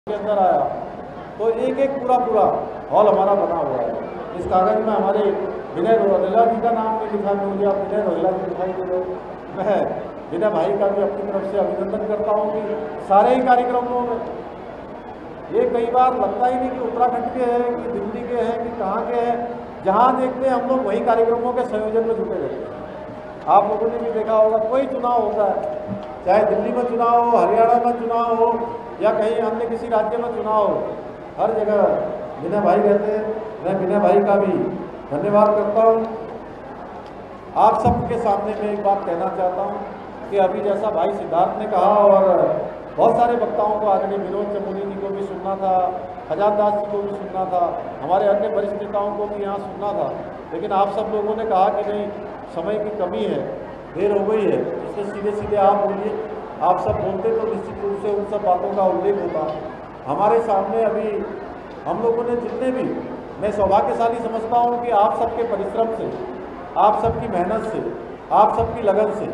के अंदर आया तो एक एक पूरा हॉल हमारा बना हुआ है। इस कागज में हमारे विनय रोहिला जी का नाम भी लिखा है। मुझे आप विनय रोहिला जी दिखाई दे रहे। मैं विनय भाई का भी अपनी तरफ से अभिनंदन करता हूँ कि सारे ही कार्यक्रमों में ये कई बार लगता ही नहीं कि उत्तराखंड के हैं कि दिल्ली के हैं कि कहाँ के हैं, जहाँ देखते हैं हम लोग वही कार्यक्रमों के संयोजन में जुटे रहते हैं। आप लोगों ने भी देखा होगा, कोई चुनाव होता है, चाहे दिल्ली में चुनाव हो, हरियाणा में चुनाव हो या कहीं अन्य किसी राज्य में चुनाव हो, हर जगह विनय भाई रहते हैं। मैं विनय भाई का भी धन्यवाद करता हूँ। आप सबके सामने मैं एक बात कहना चाहता हूँ कि अभी जैसा भाई सिद्धार्थ ने कहा और बहुत सारे वक्ताओं को आदरणीय विनोद चमोली जी को भी सुनना था, खजान दास जी को भी सुनना था, हमारे अन्य वरिष्ठ नेताओं को भी यहाँ सुनना था, लेकिन आप सब लोगों ने कहा कि नहीं, समय की कमी है, देर हो गई है, इसलिए सीधे सीधे आप बोलिए। आप सब बोलते तो निश्चित रूप से उन सब बातों का उल्लेख होता। हमारे सामने अभी हम लोगों ने जितने भी, मैं सौभाग्यशाली समझता हूँ कि आप सबके परिश्रम से, आप सबकी मेहनत से, आप सबकी लगन से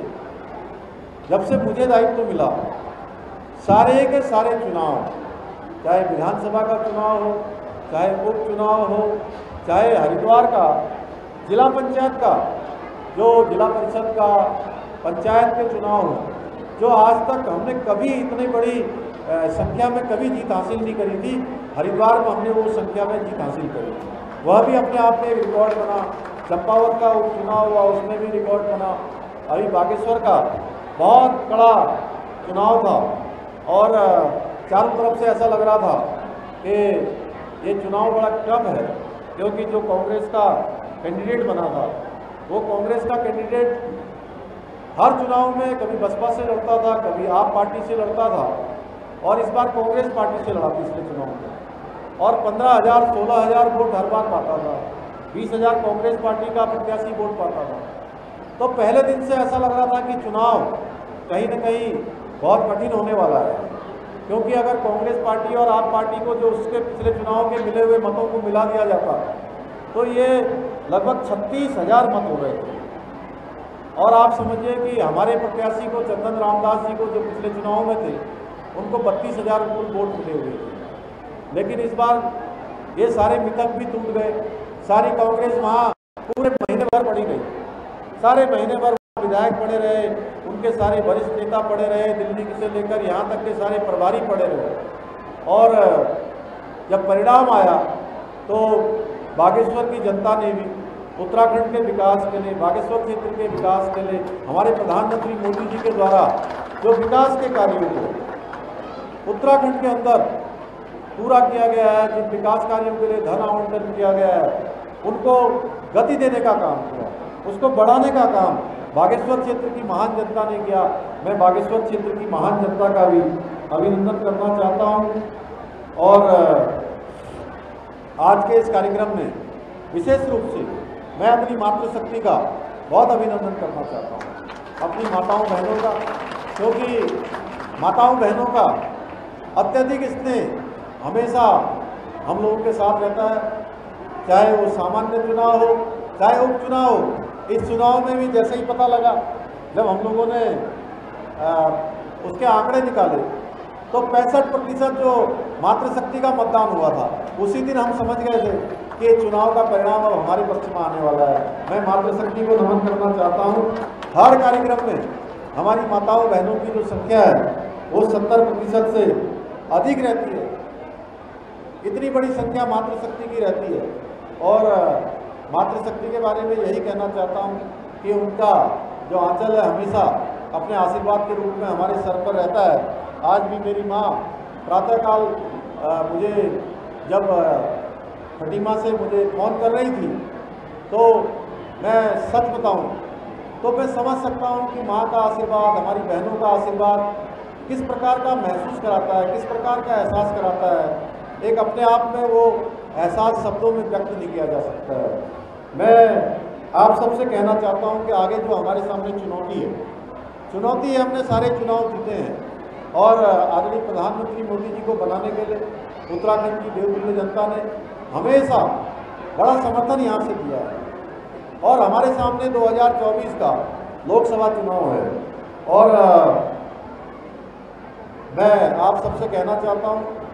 जब से मुझे दायित्व मिला, सारे के सारे चुनाव, चाहे विधानसभा का चुनाव हो, चाहे उपचुनाव हो, चाहे हरिद्वार का जिला पंचायत का, जो जिला परिषद का पंचायत के चुनाव हो, जो आज तक हमने कभी इतनी बड़ी संख्या में कभी जीत हासिल नहीं करी थी, हरिद्वार में हमने वो संख्या में जीत हासिल करी। वह भी अपने आप में एक रिकॉर्ड बना। चंपावत का उपचुनाव हुआ, उसमें भी रिकॉर्ड बना। अभी बागेश्वर का बहुत कड़ा चुनाव था और चारों तरफ से ऐसा लग रहा था कि ये चुनाव बड़ा टफ है, क्योंकि जो कांग्रेस का कैंडिडेट बना था, वो कांग्रेस का कैंडिडेट हर चुनाव में कभी बसपा से लड़ता था, कभी आप पार्टी से लड़ता था, और इस बार कांग्रेस पार्टी से लड़ा पिछले चुनाव में, और 15,000 16,000 वोट हर बार पाता था, 20,000 कांग्रेस पार्टी का प्रत्याशी वोट पाता था। तो पहले दिन से ऐसा लग रहा था कि चुनाव कहीं न कहीं बहुत कठिन होने वाला है, क्योंकि अगर कांग्रेस पार्टी और आप पार्टी को जो उसके पिछले चुनाव के मिले हुए मतों को मिला दिया जाता तो ये लगभग 36,000 मत हो गए थे। और आप समझिए कि हमारे प्रत्याशी को, चंदन रामदास जी को, जो पिछले चुनाव में थे, उनको 32,000 कुल वोट मिले हुए थे। लेकिन इस बार ये सारे मिथक भी टूट गए। सारी कांग्रेस वहाँ पूरे महीने भर पड़ी गई, सारे महीने भर विधायक पड़े रहे, उनके सारे वरिष्ठ नेता पड़े रहे, दिल्ली से लेकर यहाँ तक के सारे प्रभारी पड़े रहे। और जब परिणाम आया तो बागेश्वर की जनता ने भी उत्तराखंड के विकास के लिए, बागेश्वर क्षेत्र के विकास के लिए, हमारे प्रधानमंत्री मोदी जी के द्वारा जो विकास के कार्यों को उत्तराखंड के अंदर पूरा किया गया है, जिन विकास कार्यों के लिए धन आवंटन किया गया है, उनको गति देने का काम किया, उसको बढ़ाने का काम बागेश्वर क्षेत्र की महान जनता ने किया। मैं बागेश्वर क्षेत्र की महान जनता का भी अभिनंदन करना चाहता हूँ। और आज के इस कार्यक्रम में विशेष रूप से मैं अपनी मातृशक्ति का बहुत अभिनंदन करना चाहता हूँ, अपनी माताओं बहनों का, क्योंकि माताओं बहनों का अत्यधिक स्नेह हमेशा हम लोगों के साथ रहता है, चाहे वो सामान्य चुनाव हो, चाहे उपचुनाव हो। इस चुनाव में भी जैसे ही पता लगा, जब हम लोगों ने उसके आंकड़े निकाले तो 65% जो मातृशक्ति का मतदान हुआ था, उसी दिन हम समझ गए थे कि चुनाव का परिणाम अब हमारे पक्ष में आने वाला है। मैं मातृशक्ति को नमन करना चाहता हूँ। हर कार्यक्रम में हमारी माताओं बहनों की जो संख्या है वो 70% से अधिक रहती है। इतनी बड़ी संख्या मातृशक्ति की रहती है। और मातृशक्ति के बारे में यही कहना चाहता हूँ कि उनका जो आंचल है हमेशा अपने आशीर्वाद के रूप में हमारे सर पर रहता है। आज भी मेरी माँ प्रातःकाल मुझे जब फटीमा से मुझे फ़ोन कर रही थी, तो मैं सच बताऊँ तो मैं समझ सकता हूँ कि माँ का आशीर्वाद, हमारी बहनों का आशीर्वाद किस प्रकार का महसूस कराता है, किस प्रकार का एहसास कराता है। एक अपने आप में वो एहसास शब्दों में व्यक्त नहीं किया जा सकता है। मैं आप सबसे कहना चाहता हूं कि आगे जो हमारे सामने चुनौती है, हमने सारे चुनाव जीते हैं और आदरणीय प्रधानमंत्री मोदी जी को बनाने के लिए उत्तराखंड की देवतुल्य जनता ने हमेशा बड़ा समर्थन यहाँ से दिया है। और हमारे सामने 2024 का लोकसभा चुनाव है और मैं आप सबसे कहना चाहता हूँ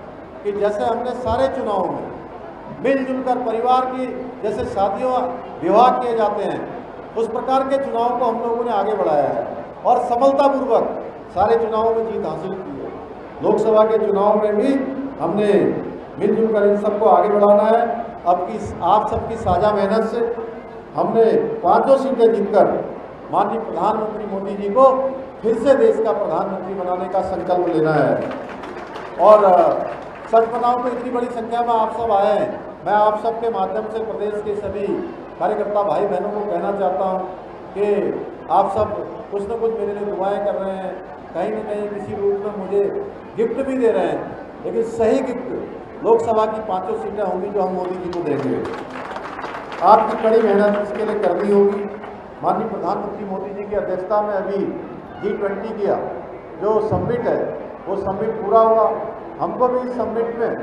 कि जैसे हमने सारे चुनावों में मिलजुल कर परिवार की जैसे शादियों विवाह किए जाते हैं, उस प्रकार के चुनाव को हम लोगों ने आगे बढ़ाया है और सफलतापूर्वक सारे चुनावों में जीत हासिल की है। लोकसभा के चुनाव में भी हमने मिलजुल कर इन सबको आगे बढ़ाना है। अब की आप सबकी साझा मेहनत से हमने 5 सीटें जीतकर माननीय प्रधानमंत्री मोदी जी को फिर से देश का प्रधानमंत्री बनाने का संकल्प लेना है। और सच बताऊं तो इतनी बड़ी संख्या में आप सब आए हैं। मैं आप सब के माध्यम से प्रदेश के सभी कार्यकर्ता भाई बहनों को कहना चाहता हूं कि आप सब कुछ न कुछ मेरे लिए दुआएं कर रहे हैं, कहीं न कहीं किसी रूप में मुझे गिफ्ट भी दे रहे हैं, लेकिन सही गिफ्ट लोकसभा की 5 सीटें होंगी जो हम मोदी जी को देंगे। आपकी कड़ी मेहनत इसके लिए करनी होगी। माननीय प्रधानमंत्री मोदी जी की अध्यक्षता में अभी G20 किया जो समिट है वो समिट पूरा हुआ। हमको भी इस समिट में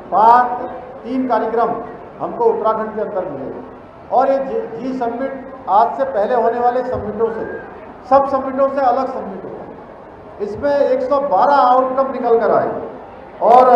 3 कार्यक्रम हमको उत्तराखंड के अंदर मिले और ये जी समिट आज से पहले होने वाले समिटों से, सब समिटों से अलग समिट होगा। इसमें 112 आउटकम निकल कर आए और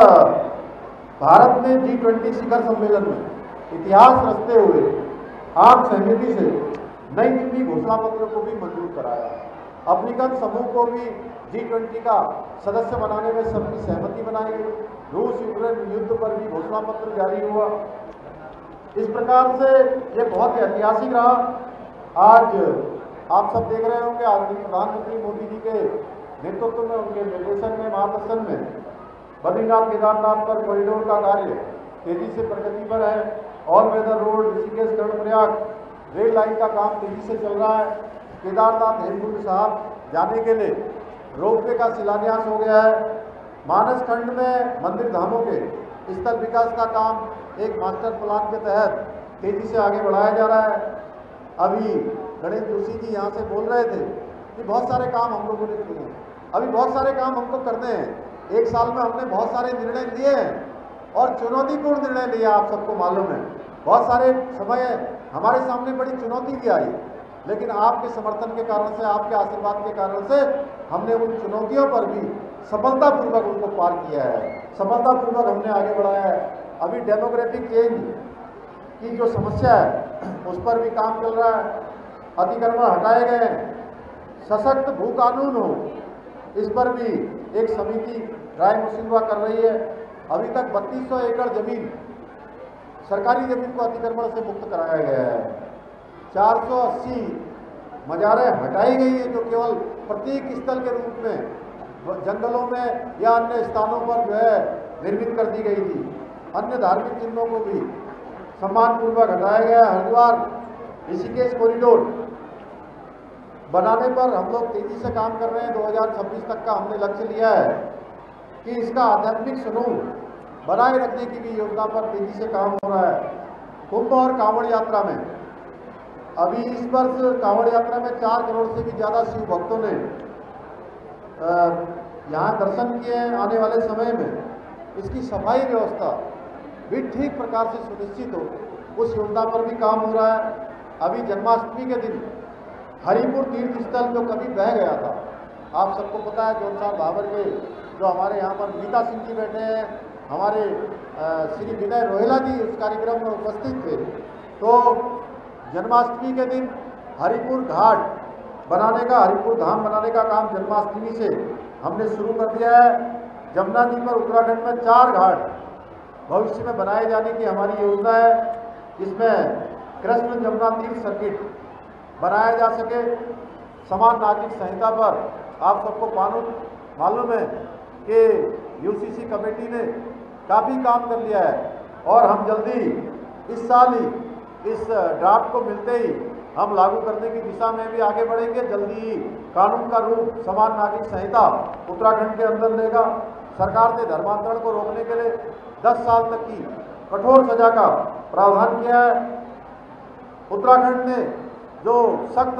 भारत ने G20 शिखर सम्मेलन में इतिहास रचते हुए आम सहमति से नई दिल्ली घोषणा पत्र को भी मंजूर कराया। अफ्रीकन समूह को भी G20 का सदस्य बनाने में सबकी सहमति बनाई गई। रूस यूक्रेन युद्ध पर भी घोषणा पत्र जारी हुआ। इस प्रकार से ये बहुत ही ऐतिहासिक रहा। आज आप सब देख रहे होंगे आदरणीय प्रधानमंत्री मोदी जी के नेतृत्व में, उनके निर्देशन में, मार्गदर्शन में बद्रीनाथ केदारनाथ पर कॉरिडोर का कार्य तेजी से प्रगति पर है। All weather road Rishikesh Karnaprayag rail line का काम तेजी से चल रहा है। केदारनाथ हेमकुंड साहब जाने के लिए रोपवे का शिलान्यास हो गया है। मानस खंड में मंदिर धामों के स्थल विकास का काम एक मास्टर प्लान के तहत तेजी से आगे बढ़ाया जा रहा है। अभी गणेश जोशी जी यहाँ से बोल रहे थे कि बहुत सारे काम हम लोगों ने किए हैं, अभी बहुत सारे काम हमको करने हैं। 1 साल में हमने बहुत सारे निर्णय लिए हैं और चुनौतीपूर्ण निर्णय लिए, आप सबको मालूम है। बहुत सारे समय हमारे सामने बड़ी चुनौती भी आई, लेकिन आपके समर्थन के कारण से, आपके आशीर्वाद के कारण से हमने उन चुनौतियों पर भी सफलतापूर्वक उनको पार किया है, सफलतापूर्वक हमने आगे बढ़ाया है। अभी डेमोग्राफिक चेंज की जो समस्या है उस पर भी काम चल रहा है। अतिक्रमण हटाए गए, सशक्त भू कानून हो, इस पर भी एक समिति राय मशविरा कर रही है। अभी तक 3200 एकड़ जमीन, सरकारी जमीन को अतिक्रमण से मुक्त कराया गया है। 480 मजारें हटाई गई है जो केवल प्रतीक स्थल के रूप में जंगलों में या अन्य स्थानों पर जो है निर्मित कर दी गई थी। अन्य धार्मिक चिन्हों को भी सम्मानपूर्वक हटाया गया। हरिद्वार ऋषिकेश कॉरिडोर बनाने पर हम लोग तेजी से काम कर रहे हैं। 2026 तक का हमने लक्ष्य लिया है कि इसका आध्यात्मिक स्वरूप बनाए रखने की भी योजना पर तेजी से काम हो रहा है। कुंभ और कांवड़ यात्रा में अभी इस वर्ष कांवड़ यात्रा में 4 करोड़ से भी ज़्यादा शिव भक्तों ने यहाँ दर्शन किए हैं। आने वाले समय में इसकी सफाई व्यवस्था भी ठीक प्रकार से सुनिश्चित हो, उस योजना पर भी काम हो रहा है। अभी जन्माष्टमी के दिन हरिपुर तीर्थ स्थल जो कभी बह गया था, आप सबको पता है, जोनसार भावर के जो हमारे यहाँ पर मीता सिंह जी बैठे हैं, हमारे श्री विनय रोहेला जी उस कार्यक्रम में उपस्थित थे। तो जन्माष्टमी के दिन हरिपुर घाट बनाने का, हरिपुर धाम बनाने का काम जन्माष्टमी से हमने शुरू कर दिया है। जमुना जी पर उत्तराखंड में 4 घाट भविष्य में बनाए जाने की हमारी योजना है। इसमें कृष्ण जमुना तीर्थ सर्किट बनाया जा सके। समान नागरिक संहिता पर आप सबको मालूम है कि यूसीसी कमेटी ने काफ़ी काम कर लिया है और हम जल्दी इस साल ही इस ड्राफ्ट को मिलते ही हम लागू करने की दिशा में भी आगे बढ़ेंगे। जल्दी ही कानून का रूप समान नागरिक संहिता उत्तराखंड के अंदर लेगा। सरकार ने धर्मांतरण को रोकने के लिए 10 साल तक की कठोर सजा का प्रावधान किया है। उत्तराखंड ने जो सख्त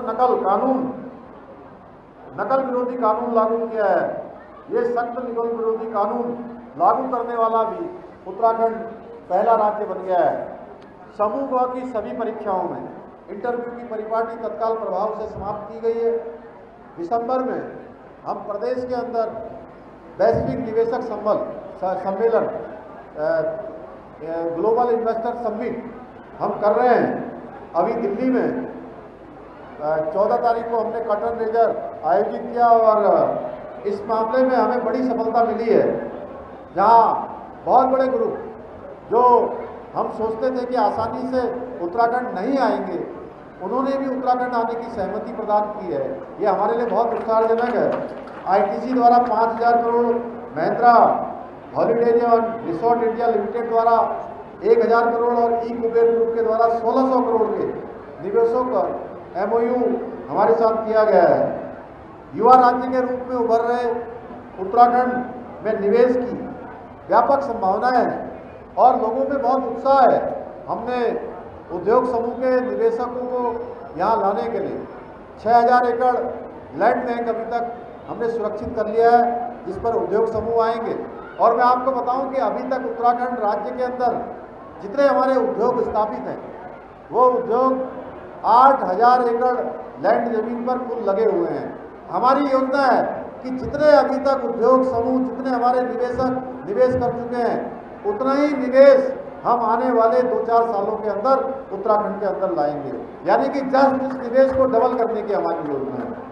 नकल विरोधी कानून लागू किया है, ये सख्त नकल विरोधी कानून लागू करने वाला भी उत्तराखंड पहला राज्य बन गया है। समूह ग की सभी परीक्षाओं में इंटरव्यू की परिपाटी तत्काल प्रभाव से समाप्त की गई है। दिसंबर में हम प्रदेश के अंदर वैश्विक निवेशक सम्मेलन ग्लोबल इन्वेस्टर समिट हम कर रहे हैं अभी दिल्ली में। 14 तारीख को हमने कर्टन रेजर आयोजित किया और इस मामले में हमें बड़ी सफलता मिली है, जहां बहुत बड़े ग्रुप जो हम सोचते थे कि आसानी से उत्तराखंड नहीं आएंगे, उन्होंने भी उत्तराखंड आने की सहमति प्रदान की है। ये हमारे लिए बहुत उत्साहजनक है। आईटीसी द्वारा 5000 crore, Mahindra holidays and resort India limited द्वारा 1000 करोड़ और ई कुबेर ग्रुप के द्वारा 1600 करोड़ के निवेशों का MOU हमारे साथ किया गया है। युवा राज्य के रूप में उभर रहे उत्तराखंड में निवेश की व्यापक संभावनाएं हैं और लोगों में बहुत उत्साह है। हमने उद्योग समूह के निवेशकों को यहाँ लाने के लिए 6000 एकड़ लैंड बैंक अभी तक हमने सुरक्षित कर लिया है, जिस पर उद्योग समूह आएंगे। और मैं आपको बताऊं कि अभी तक उत्तराखंड राज्य के अंदर जितने हमारे उद्योग स्थापित हैं, वो उद्योग 8000 एकड़ लैंड जमीन पर कुल लगे हुए हैं। हमारी योजना है कि जितने अभी तक उद्योग समूह, जितने हमारे निवेशक निवेश कर चुके हैं, उतना ही निवेश हम आने वाले 2-4 सालों के अंदर उत्तराखंड के अंदर लाएंगे। यानी कि जस्ट इस निवेश को डबल करने की हमारी योजना है।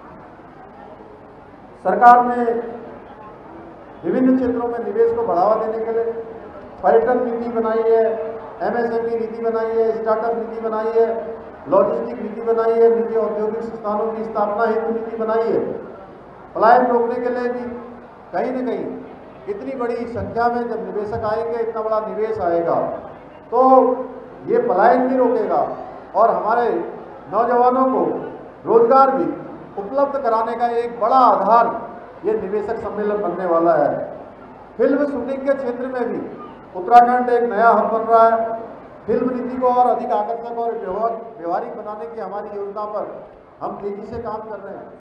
सरकार ने विभिन्न क्षेत्रों में निवेश को बढ़ावा देने के लिए पर्यटन नीति बनाई है, MSME नीति बनाई है, स्टार्टअप नीति बनाई है, लॉजिस्टिक नीति बनाई है, निजी औद्योगिक संस्थानों की स्थापना हेतु नीति बनाई है। पलायन रोकने के लिए भी कहीं न कहीं इतनी बड़ी संख्या में जब निवेशक आएंगे, इतना बड़ा निवेश आएगा, तो ये पलायन भी रोकेगा और हमारे नौजवानों को रोजगार भी उपलब्ध कराने का एक बड़ा आधार ये निवेशक सम्मेलन बनने वाला है। फिल्म शूटिंग के क्षेत्र में भी उत्तराखंड एक नया हब बन रहा है। फिल्म नीति को और अधिक आकर्षक और व्यवहारिक बनाने की हमारी योजना पर हम तेजी से काम कर रहे हैं।